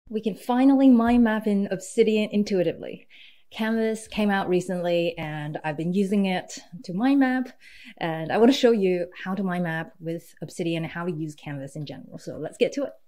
We can finally mind map in Obsidian intuitively. Canvas came out recently and I've been using it to mind map, and I want to show you how to mind map with Obsidian and how to use Canvas in general. So let's get to it.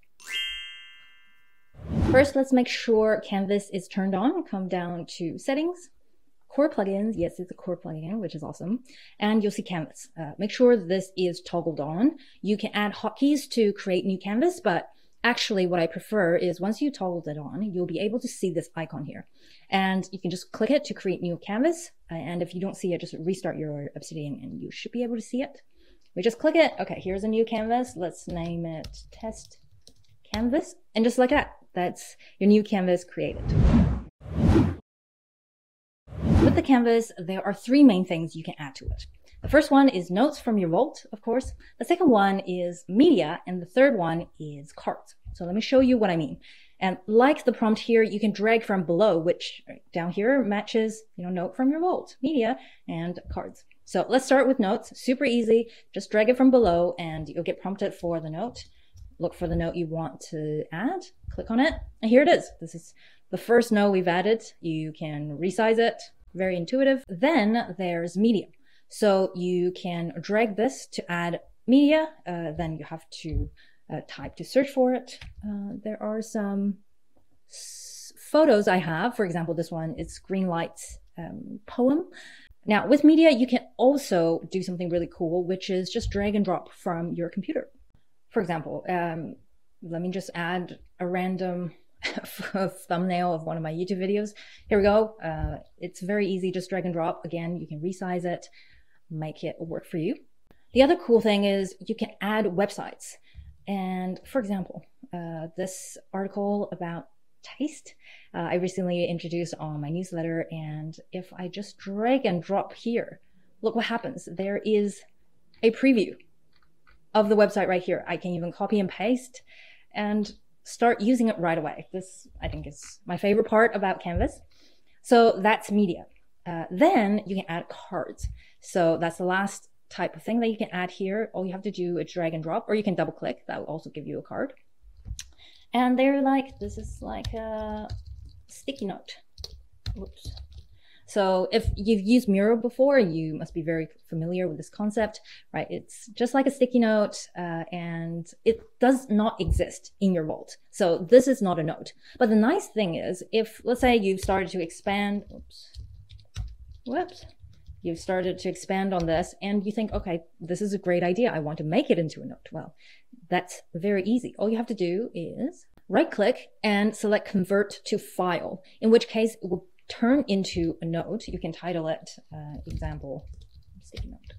First, let's make sure Canvas is turned on. Come down to settings, core plugins. Yes, it's a core plugin, which is awesome. And you'll see Canvas. Make sure this is toggled on. You can add hotkeys to create new canvas, but actually what I prefer is once you toggled it on, you'll be able to see this icon here. And you can just click it to create new canvas. And if you don't see it, just restart your Obsidian and you should be able to see it. We just click it. Okay, here's a new canvas. Let's name it test canvas. And just like that, that's your new canvas created. With the canvas, there are three main things you can add to it. The first one is notes from your vault, of course. The second one is media, and the third one is cards. So let me show you what I mean. And like the prompt here, you can drag from below, which down here matches, note from your vault, media, and cards. So let's start with notes. Super easy. Just drag it from below, and you'll get prompted for the note. Look for the note you want to add. Click on it, and here it is. This is the first note we've added. You can resize it. Very intuitive. Then there's media. So you can drag this to add media. Then you have to type to search for it. There are some photos I have. For example, this one is Greenlight's poem. Now with media, you can also do something really cool, which is just drag and drop from your computer. For example, let me just add a random thumbnail of one of my YouTube videos. Here we go. It's very easy, just drag and drop. Again, you can resize it, make it work for you. The other cool thing is you can add websites. And for example, this article about taste, I recently introduced on my newsletter. And if I just drag and drop here, look what happens. There is a preview of the website right here. I can even copy and paste and start using it right away. This, I think, is my favorite part about Canvas. So that's media. Then you can add cards. So that's the last type of thing that you can add here. All you have to do is drag and drop, or you can double click. That will also give you a card. And they're like, this is like a sticky note. Whoops. So if you've used Miro before, you must be very familiar with this concept, right? It's just like a sticky note, and it does not exist in your vault. So this is not a note. But the nice thing is, if let's say you've started to expand, you've started to expand on this and you think, okay, this is a great idea. I want to make it into a note. Well, that's very easy. All you have to do is right click and select convert to file, in which case it will turn into a note. You can title it example sticky note.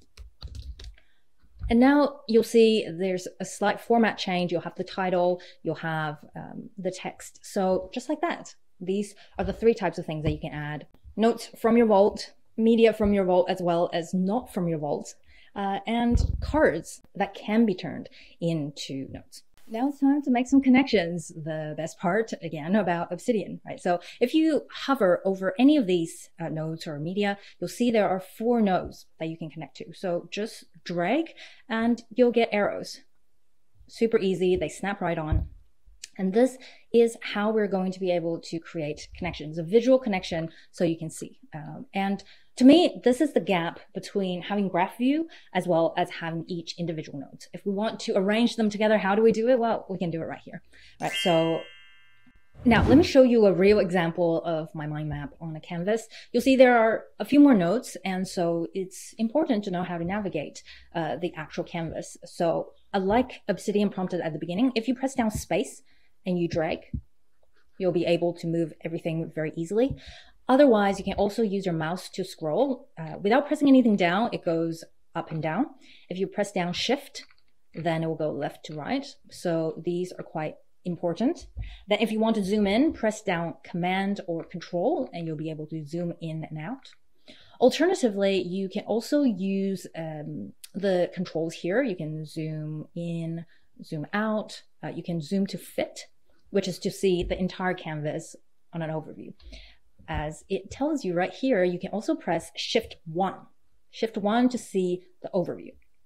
And now you'll see there's a slight format change. You'll have the title, you'll have the text. So just like that, these are the three types of things that you can add. Notes from your vault, media from your vault, as well as not from your vault, and cards that can be turned into notes. Now it's time to make some connections. The best part, again, about Obsidian, right? So if you hover over any of these nodes or media, you'll see there are 4 nodes that you can connect to. So just drag and you'll get arrows. Super easy. They snap right on. And this is how we're going to be able to create connections, a visual connection so you can see. And to me, this is the gap between having graph view as well as having each individual node. If we want to arrange them together, how do we do it? Well, we can do it right here. Right, so now let me show you a real example of my mind map on a canvas. You'll see there are a few more nodes, and so it's important to know how to navigate the actual canvas. So like Obsidian prompted at the beginning, if you press down space and you drag, you'll be able to move everything very easily. Otherwise, you can also use your mouse to scroll. Without pressing anything down, it goes up and down. If you press down Shift, then it will go left to right. So these are quite important. Then if you want to zoom in, press down Command or Control, and you'll be able to zoom in and out. Alternatively, you can also use the controls here. You can zoom in, zoom out. You can zoom to fit, which is to see the entire canvas on an overview. As it tells you right here, you can also press Shift 1. Shift 1 to see the overview.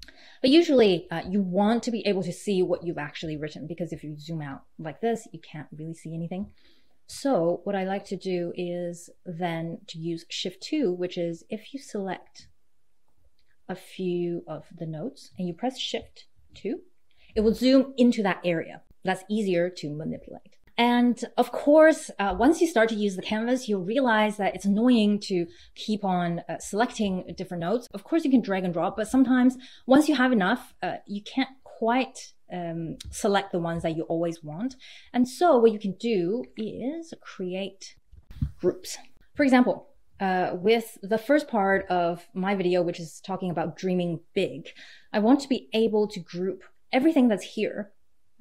But usually you want to be able to see what you've actually written, because if you zoom out like this, you can't really see anything. So what I like to do is then to use Shift 2, which is if you select a few of the notes and you press Shift 2, it will zoom into that area. That's easier to manipulate. And of course, once you start to use the canvas, you'll realize that it's annoying to keep on selecting different notes. Of course, you can drag and drop, but sometimes once you have enough, you can't quite select the ones that you always want. And so what you can do is create groups. For example, with the first part of my video, which is talking about dreaming big, I want to be able to group everything that's here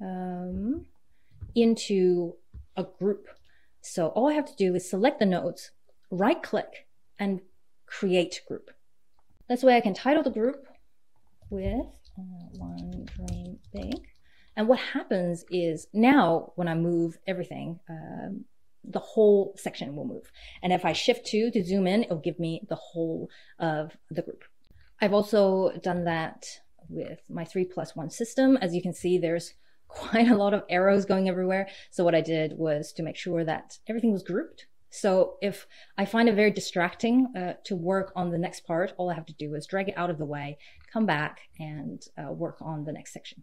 into a group. So all I have to do is select the notes, right click, and create group. That's why I can title the group with One Dream Big. And what happens is now when I move everything, the whole section will move. And if I Shift 2 to zoom in, it'll give me the whole of the group. I've also done that with my 3+1 system. As you can see, there's quite a lot of arrows going everywhere. So what I did was to make sure that everything was grouped. So if I find it very distracting to work on the next part, all I have to do is drag it out of the way, come back, and work on the next section.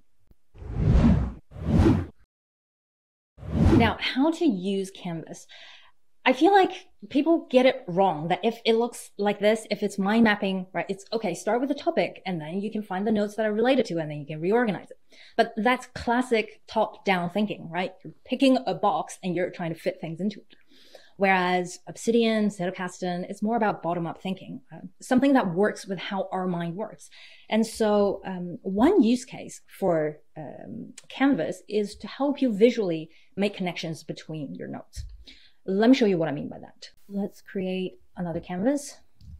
Now, how to use Canvas. I feel like people get it wrong, that if it looks like this, if it's mind mapping, right, it's okay, start with a topic and then you can find the notes that are related to it and then you can reorganize it. But that's classic top-down thinking, right? You're picking a box and you're trying to fit things into it. Whereas Obsidian, Zettelkasten, it's more about bottom-up thinking, something that works with how our mind works. And so one use case for Canvas is to help you visually make connections between your notes. Let me show you what I mean by that. Let's create another canvas.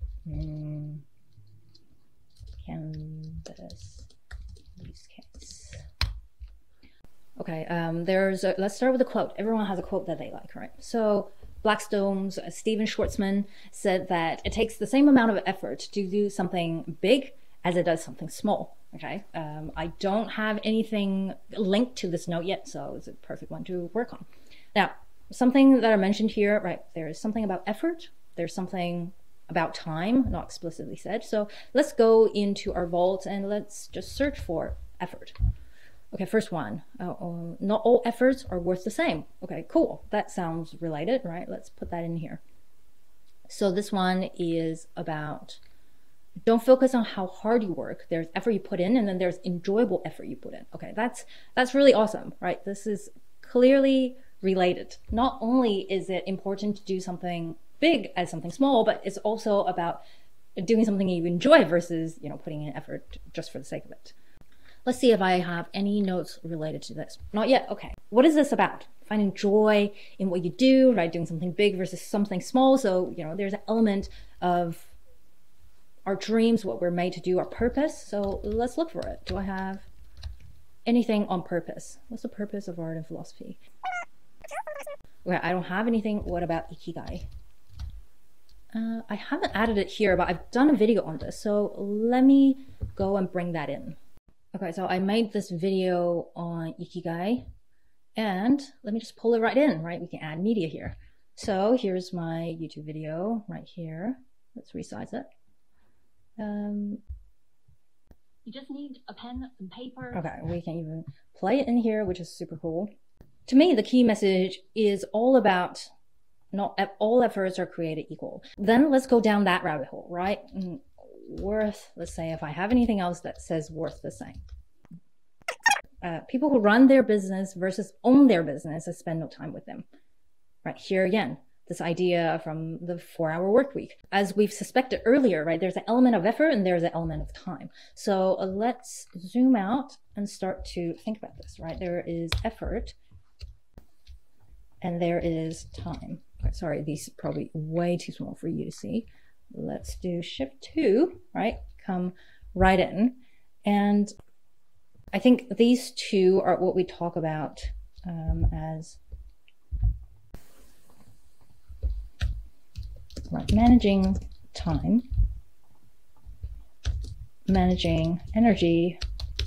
Canvas use case. Okay, let's start with a quote. Everyone has a quote that they like, right? So Blackstone's Stephen Schwartzman said that it takes the same amount of effort to do something big as it does something small. Okay, I don't have anything linked to this note yet, so it's a perfect one to work on. Now, something that I mentioned here, right, there's something about effort, there's something about time, not explicitly said. So let's go into our vault and let's just search for effort. Okay, first one, not all efforts are worth the same. Okay, cool, that sounds related, right? Let's put that in here. So this one is about, don't focus on how hard you work. There's effort you put in and then there's enjoyable effort you put in. Okay, that's really awesome, right? This is clearly related. Not only is it important to do something big as something small, but it's also about doing something you enjoy versus, putting in effort just for the sake of it. Let's see if I have any notes related to this. Not yet. Okay. What is this about? Finding joy in what you do, right? Doing something big versus something small. So, there's an element of our dreams, what we're made to do, our purpose. So let's look for it. Do I have anything on purpose? What's the purpose of art and philosophy? Okay, I don't have anything. What about Ikigai? I haven't added it here, but I've done a video on this. So let me go and bring that in. Okay, so I made this video on Ikigai and let me just pull it right in, right? We can add media here. So here's my YouTube video right here. Let's resize it. You just need a pen and paper. Okay, we can even play it in here, which is super cool. To me, the key message is all about not all efforts are created equal. Then let's go down that rabbit hole, right? Worth, let's say if I have anything else that says worth the same. People who run their business versus own their business, I spend no time with them. Right here again, this idea from the 4-hour work week. As we've suspected earlier, right, there's an element of effort and there's an element of time. So let's zoom out and start to think about this, right? There is effort and there is time. Okay, sorry, these are probably way too small for you to see. Let's do Shift 2, right? Come right in. And I think these two are what we talk about as right, managing time managing energy,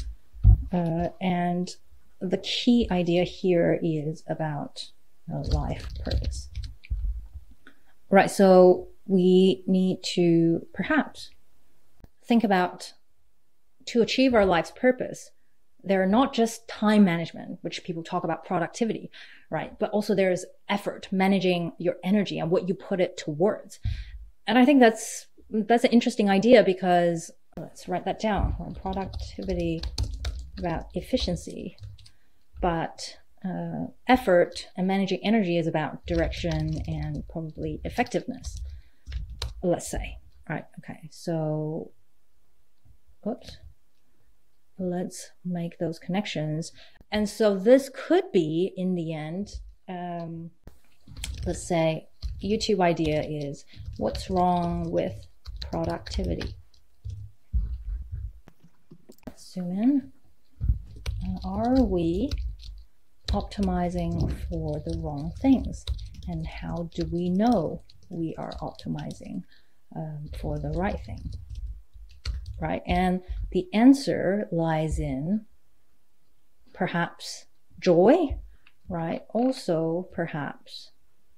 and the key idea here is about life purpose. Right, so we need to perhaps think about, to achieve our life's purpose, there are not just time management, which people talk about productivity, right? But also there's effort, managing your energy and what you put it towards. And I think that's an interesting idea, because let's write that down. Productivity about efficiency, but effort and managing energy is about direction and probably effectiveness, let's say. All right, okay, so oops, let's make those connections. And so this could be, in the end, let's say YouTube idea is, what's wrong with productivity? Zoom in. Are we optimizing for the wrong things? And how do we know we are optimizing for the right thing? Right? And the answer lies in perhaps joy, right? Also perhaps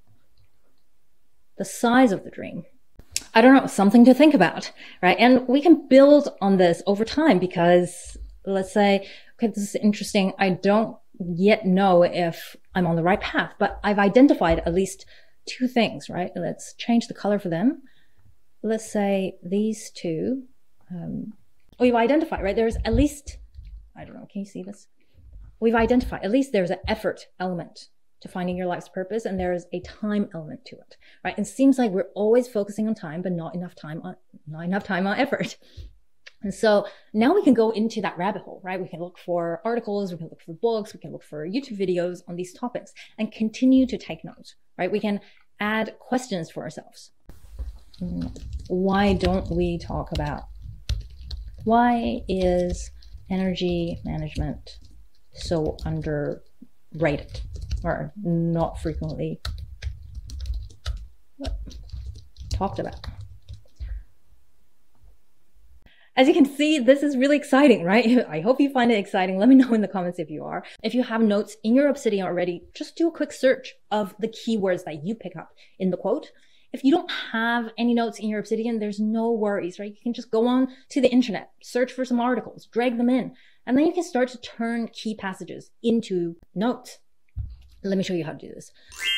the size of the dream. I don't know, something to think about, right? And we can build on this over time, because let's say, okay, this is interesting. I don't yet know if I'm on the right path, but I've identified at least two things, right? Let's change the color for them. Let's say these two, we've identified, right? There's at least, I don't know, can you see this? We've identified, at least there's an effort element to finding your life's purpose, and there is a time element to it, right? And it seems like we're always focusing on time, but not enough time on effort. And so now we can go into that rabbit hole, right? We can look for articles, we can look for books, we can look for YouTube videos on these topics and continue to take notes, right? We can add questions for ourselves. Why don't we talk about, why is energy management so underrated or not frequently talked about? As you can see, this is really exciting, right? I hope you find it exciting. Let me know in the comments if you are. If you have notes in your Obsidian already, just do a quick search of the keywords that you pick up in the quote. If you don't have any notes in your Obsidian, there's no worries, right? You can just go on to the internet, search for some articles, drag them in, and then you can start to turn key passages into notes. Let me show you how to do this.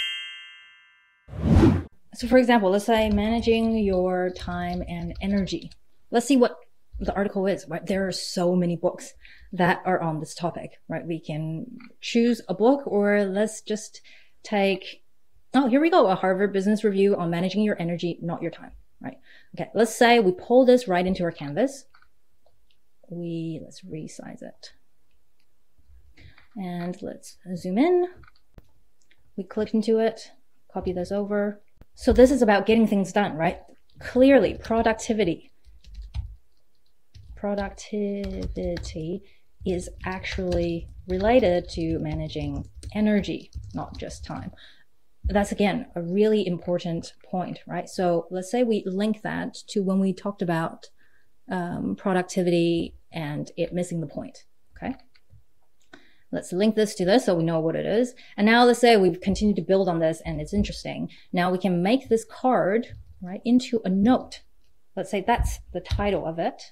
So for example, let's say managing your time and energy. Let's see what the article is, right? There are so many books that are on this topic, right? We can choose a book, or let's just take, oh, here we go. A Harvard Business Review on managing your energy, not your time, right? Okay. Let's say we pull this right into our canvas. Let's resize it and let's zoom in. We click into it, copy this over. So this is about getting things done, right? Clearly, productivity is actually related to managing energy, not just time. That's, again, a really important point, right? So let's say we link that to when we talked about productivity and it missing the point, okay? Let's link this to this so we know what it is. And now let's say we've continued to build on this and it's interesting. Now we can make this card, right, into a note. Let's say that's the title of it.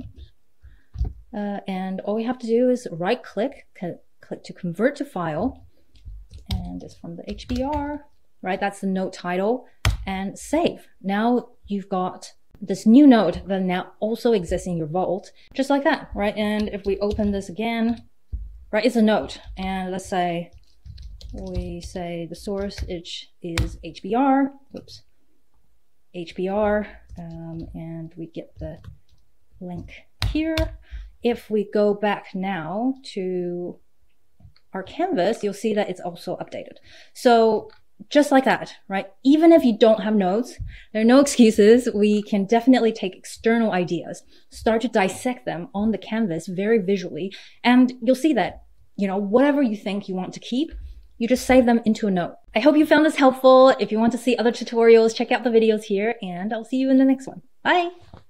And all we have to do is right click, click to convert to file, and it's from the HBR, right? That's the note title, and save. Now you've got this new note that now also exists in your vault, just like that, right? And if we open this again, right, it's a note, and let's say we say the source is HBR, whoops, HBR, and we get the link here. If we go back now to our canvas, you'll see that it's also updated. So just like that, right? Even if you don't have notes, there are no excuses. We can definitely take external ideas, start to dissect them on the canvas very visually, and you'll see that, you know, whatever you think you want to keep, you just save them into a note. I hope you found this helpful. If you want to see other tutorials, check out the videos here, and I'll see you in the next one. Bye!